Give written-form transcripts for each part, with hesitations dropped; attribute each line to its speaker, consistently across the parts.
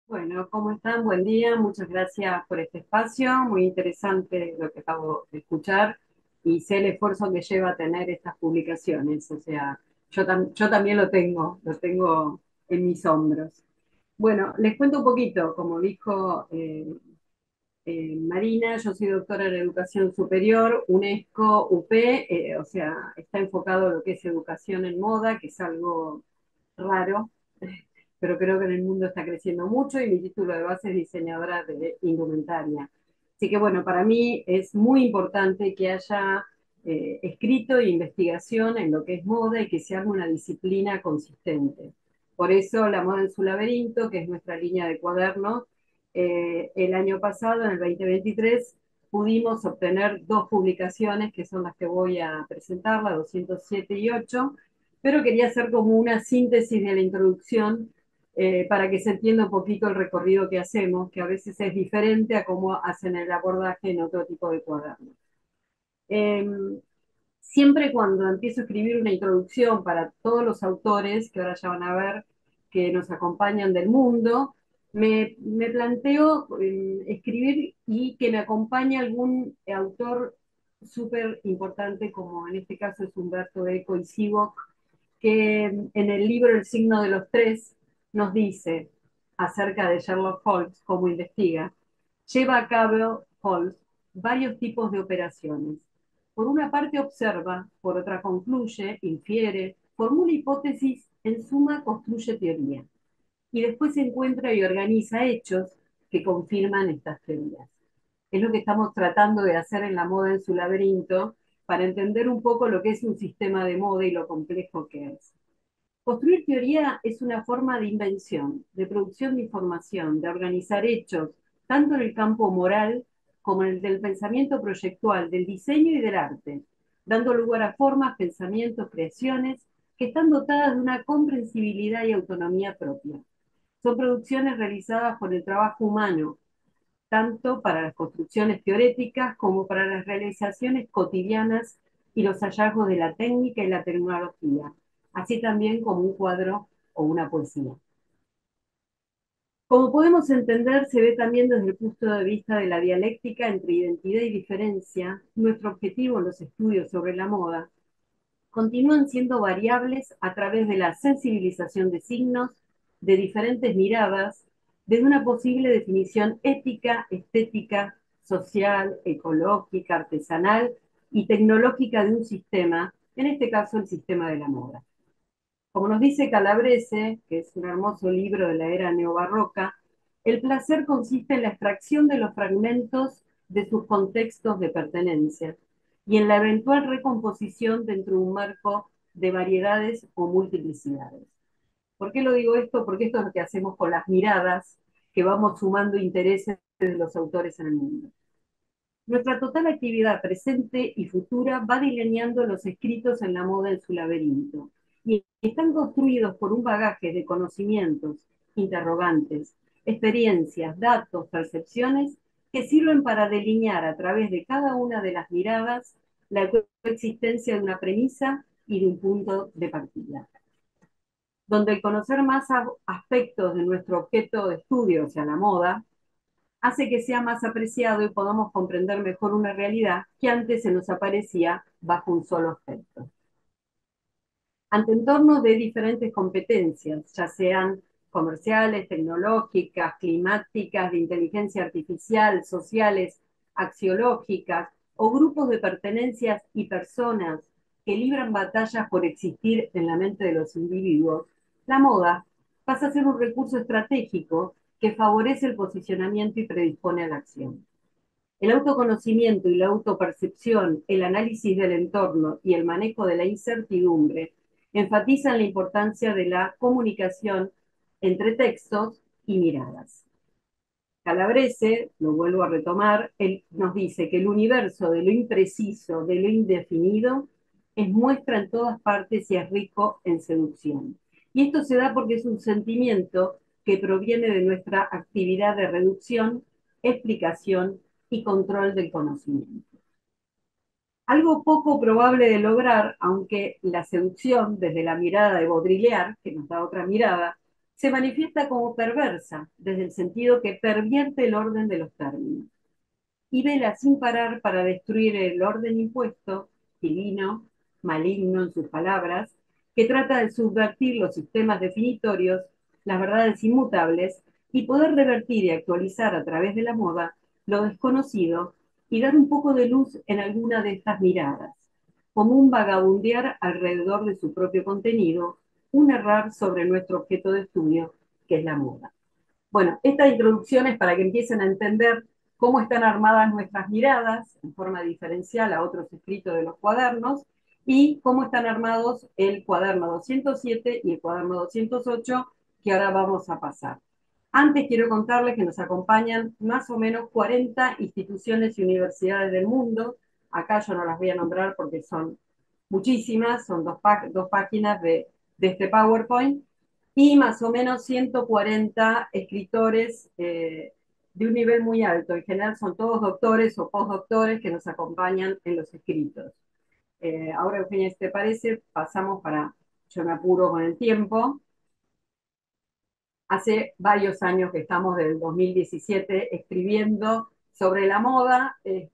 Speaker 1: Bueno, ¿cómo están? Buen día, muchas gracias por este espacio, muy interesante lo que acabo de escuchar y sé el esfuerzo que lleva a tener estas publicaciones, o sea, yo también lo tengo en mis hombros. Bueno, les cuento un poquito, como dijo Marina, yo soy doctora en educación superior, UNESCO, UP, o sea, está enfocado en lo que es educación en moda, que es algo raro, pero creo que en el mundo está creciendo mucho y mi título de base es diseñadora de indumentaria. Así que bueno, para mí es muy importante que haya escrito e investigación en lo que es moda y que se haga una disciplina consistente. Por eso La moda en su laberinto, que es nuestra línea de cuadernos, el año pasado, en el 2023, pudimos obtener dos publicaciones que son las que voy a presentar, la 207 y 8, pero quería hacer como una síntesis de la introducción para que se entienda un poquito el recorrido que hacemos, que a veces es diferente a cómo hacen el abordaje en otro tipo de cuadernos. Eh, Siempre cuando empiezo a escribir una introducción para todos los autores, que ahora ya van a ver que nos acompañan del mundo, me planteo escribir y que me acompañe algún autor súper importante, como en este caso es Humberto Eco y Sivok, que en el libro El signo de los tres nos dice acerca de Sherlock Holmes, cómo investiga. Lleva a cabo Holmes varios tipos de operaciones. Por una parte observa, por otra concluye, infiere, formula hipótesis, en suma construye teoría. Y después encuentra y organiza hechos que confirman estas teorías. Es lo que estamos tratando de hacer en La moda en su laberinto para entender un poco lo que es un sistema de moda y lo complejo que es. Construir teoría es una forma de invención, de producción de información, de organizar hechos, tanto en el campo moral como en el del pensamiento proyectual, del diseño y del arte, dando lugar a formas, pensamientos, creaciones que están dotadas de una comprensibilidad y autonomía propia. Son producciones realizadas por el trabajo humano, tanto para las construcciones teoréticas como para las realizaciones cotidianas y los hallazgos de la técnica y la tecnología, así también como un cuadro o una poesía. Como podemos entender, se ve también desde el punto de vista de la dialéctica entre identidad y diferencia, nuestro objetivo en los estudios sobre la moda continúan siendo variables a través de la sensibilización de signos, de diferentes miradas, desde una posible definición ética, estética, social, ecológica, artesanal y tecnológica de un sistema, en este caso el sistema de la moda. Como nos dice Calabrese, que es un hermoso libro de la era neobarroca, el placer consiste en la extracción de los fragmentos de sus contextos de pertenencia y en la eventual recomposición dentro de un marco de variedades o multiplicidades. ¿Por qué lo digo esto? Porque esto es lo que hacemos con las miradas que vamos sumando intereses de los autores en el mundo. Nuestra total actividad presente y futura va delineando los escritos en la moda en su laberinto y están construidos por un bagaje de conocimientos, interrogantes, experiencias, datos, percepciones que sirven para delinear a través de cada una de las miradas la coexistencia de una premisa y de un punto de partida, donde el conocer más aspectos de nuestro objeto de estudio, o sea, la moda, hace que sea más apreciado y podamos comprender mejor una realidad que antes se nos aparecía bajo un solo aspecto. Ante entornos de diferentes competencias, ya sean comerciales, tecnológicas, climáticas, de inteligencia artificial, sociales, axiológicas, o grupos de pertenencias y personas que libran batallas por existir en la mente de los individuos, la moda pasa a ser un recurso estratégico que favorece el posicionamiento y predispone a la acción. El autoconocimiento y la autopercepción, el análisis del entorno y el manejo de la incertidumbre enfatizan la importancia de la comunicación entre textos y miradas. Calabrese, lo vuelvo a retomar, él nos dice que el universo de lo impreciso, de lo indefinido, es muestra en todas partes y es rico en seducción. Y esto se da porque es un sentimiento que proviene de nuestra actividad de reducción, explicación y control del conocimiento. Algo poco probable de lograr, aunque la seducción, desde la mirada de Baudrillard, que nos da otra mirada, se manifiesta como perversa, desde el sentido que pervierte el orden de los términos y vela sin parar para destruir el orden impuesto, divino, maligno en sus palabras, que trata de subvertir los sistemas definitorios, las verdades inmutables, y poder revertir y actualizar a través de la moda lo desconocido y dar un poco de luz en alguna de estas miradas, como un vagabundear alrededor de su propio contenido, un errar sobre nuestro objeto de estudio, que es la moda. Bueno, esta introducción es para que empiecen a entender cómo están armadas nuestras miradas en forma diferencial a otros escritos de los cuadernos y cómo están armados el cuaderno 207 y el cuaderno 208 que ahora vamos a pasar. Antes quiero contarles que nos acompañan más o menos 40 instituciones y universidades del mundo. Acá yo no las voy a nombrar porque son muchísimas, son dos páginas de este PowerPoint, y más o menos 140 escritores de un nivel muy alto. En general son todos doctores o postdoctores que nos acompañan en los escritos. Ahora, Eugenia, si te parece, pasamos para, yo me apuro con el tiempo. Hace varios años que estamos, desde el 2017, escribiendo sobre la moda.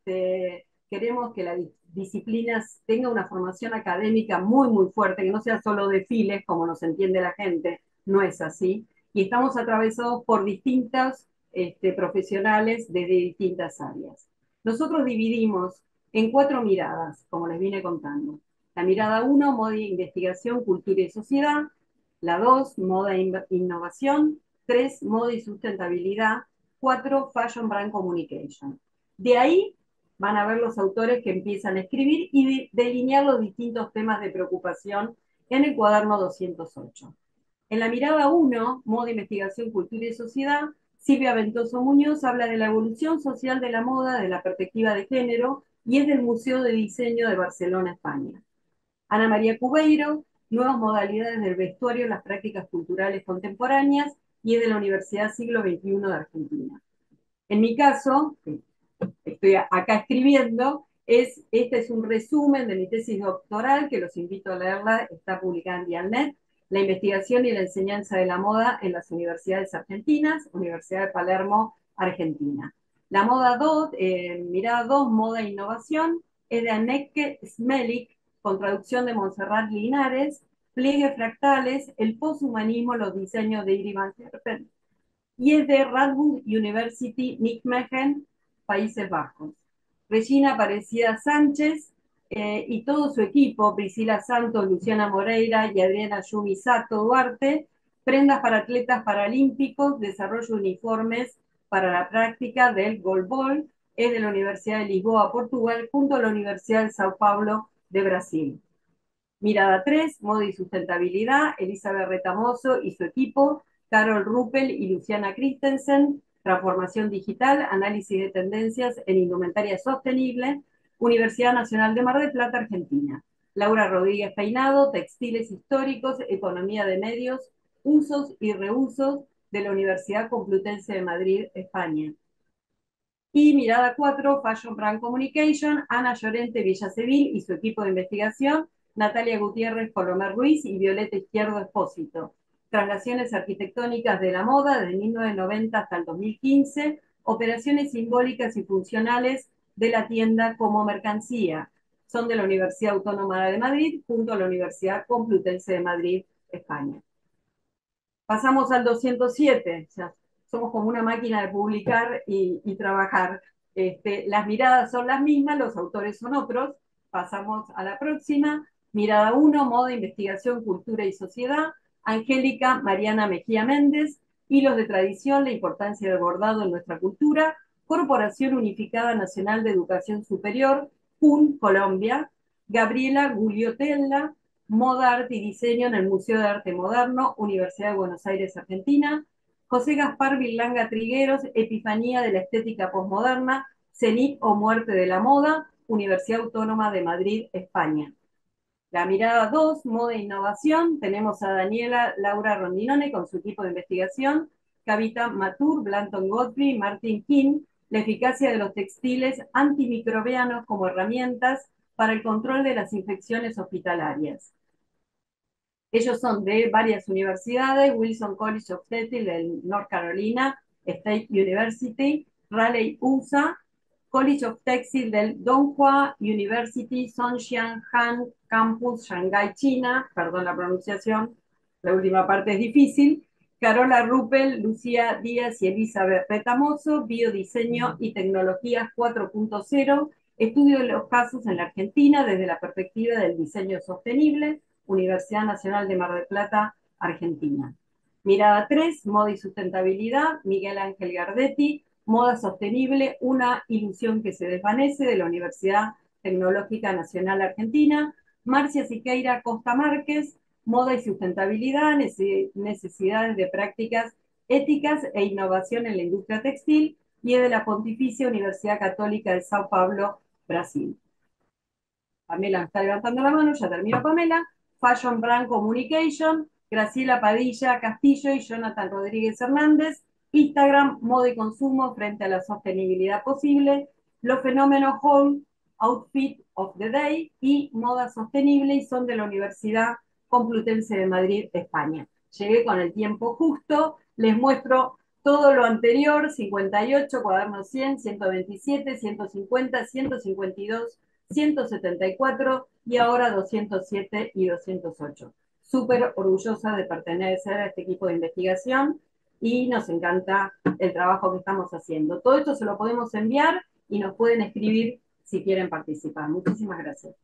Speaker 1: Queremos que la disciplina tenga una formación académica muy, muy fuerte, que no sea solo desfiles, como nos entiende la gente, no es así. Y estamos atravesados por distintos profesionales de distintas áreas. Nosotros dividimos en 4 miradas, como les vine contando. La mirada 1, moda, investigación, cultura y sociedad. La 2, moda e innovación. 3, moda y sustentabilidad. 4, fashion brand communication. De ahí van a ver los autores que empiezan a escribir y delinear los distintos temas de preocupación en el cuaderno 208. En la mirada 1, moda, investigación, cultura y sociedad, Silvia Ventoso Muñoz habla de la evolución social de la moda desde la perspectiva de género y es del Museo de Diseño de Barcelona, España. Ana María Cubeiro, nuevas modalidades del vestuario en las prácticas culturales contemporáneas, y es de la Universidad Siglo XXI de Argentina. En mi caso, que estoy acá escribiendo, este es un resumen de mi tesis doctoral, que los invito a leerla, está publicada en Dialnet, la investigación y la enseñanza de la moda en las universidades argentinas, Universidad de Palermo, Argentina. La moda 2, mirada 2, moda e innovación, es de Anneke Smelik, con traducción de Montserrat Linares, pliegues fractales, el poshumanismo, los diseños de Iri van Herpen, y es de Radboud University, Nijmegen, Países Bajos. Regina Aparecida Sánchez y todo su equipo, Priscila Santos, Luciana Moreira y Adriana Yumi Sato Duarte, prendas para atletas paralímpicos, desarrollo de uniformes para la práctica del goalball, es de la Universidad de Lisboa, Portugal, junto a la Universidad de Sao Paulo de Brasil. Mirada 3, moda y sustentabilidad, Elizabeth Retamoso y su equipo, Carol Ruppel y Luciana Christensen, transformación digital, análisis de tendencias en indumentaria sostenible, Universidad Nacional de Mar del Plata, Argentina. Laura Rodríguez Peinado, textiles históricos, economía de medios, usos y reusos, de la Universidad Complutense de Madrid, España. Y mirada 4, Fashion Brand Communication, Ana Llorente Villacevil y su equipo de investigación, Natalia Gutiérrez Colomer Ruiz y Violeta Izquierdo Espósito. Traslaciones arquitectónicas de la moda desde 1990 hasta el 2015, operaciones simbólicas y funcionales de la tienda como mercancía. Son de la Universidad Autónoma de Madrid junto a la Universidad Complutense de Madrid, España. Pasamos al 207, o sea, somos como una máquina de publicar y trabajar. Las miradas son las mismas, los autores son otros. Pasamos a la próxima. Mirada 1, moda, investigación, cultura y sociedad. Angélica Mariana Mejía Méndez, hilos de tradición, la importancia del bordado en nuestra cultura. Corporación Unificada Nacional de Educación Superior, CUN, Colombia. Gabriela Gugliotella, Moda, Arte y Diseño en el Museo de Arte Moderno, Universidad de Buenos Aires, Argentina. José Gaspar Vilanga Trigueros, Epifanía de la Estética Postmoderna, Cenit o Muerte de la Moda, Universidad Autónoma de Madrid, España. La mirada 2, moda e innovación, tenemos a Daniela Laura Rondinone con su equipo de investigación, Kavita Matur, Blanton Godfrey, Martin King, la eficacia de los textiles antimicrobianos como herramientas para el control de las infecciones hospitalarias. Ellos son de varias universidades: Wilson College of Textile de North Carolina, State University, Raleigh, USA, College of Textile del Donghua University, Songjiang Han Campus, Shanghai, China, perdón la pronunciación, la última parte es difícil, Carola Ruppel, Lucía Díaz y Elizabeth Retamoso, Biodiseño y Tecnologías 4.0, estudio de los casos en la Argentina desde la perspectiva del diseño sostenible, Universidad Nacional de Mar del Plata, Argentina. Mirada 3, Moda y Sustentabilidad, Miguel Ángel Gardetti, Moda Sostenible, una ilusión que se desvanece, de la Universidad Tecnológica Nacional Argentina. Marcia Siqueira Costa Márquez, Moda y Sustentabilidad, necesidades de prácticas éticas e innovación en la industria textil, y es de la Pontificia Universidad Católica de Sao Paulo, Brasil. Pamela me está levantando la mano, ya termino Pamela. Fashion Brand Communication, Graciela Padilla Castillo y Jonathan Rodríguez Hernández. Instagram, moda y consumo frente a la sostenibilidad posible. Los fenómenos Hall, Outfit of the Day y Moda Sostenible, y son de la Universidad Complutense de Madrid, España. Llegué con el tiempo justo, les muestro todo lo anterior: 58, cuaderno 100, 127, 150, 152, 174 y ahora 207 y 208. Súper orgullosa de pertenecer a este equipo de investigación y nos encanta el trabajo que estamos haciendo. Todo esto se lo podemos enviar y nos pueden escribir si quieren participar. Muchísimas gracias.